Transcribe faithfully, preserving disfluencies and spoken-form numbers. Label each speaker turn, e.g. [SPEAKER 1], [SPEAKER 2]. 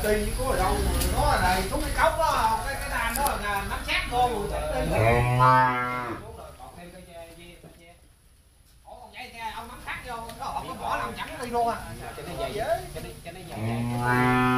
[SPEAKER 1] đi có ở đâu nó là này xuống cái cốc đó cái cái đàn đó là nắm sát vô rồi chạy đi. Còn thêm cái dê ủa còn vậy ông nắm sát vô nó không có bỏ làm chẳng đi luôn à. Cho nó dày cho nó cho nó dày.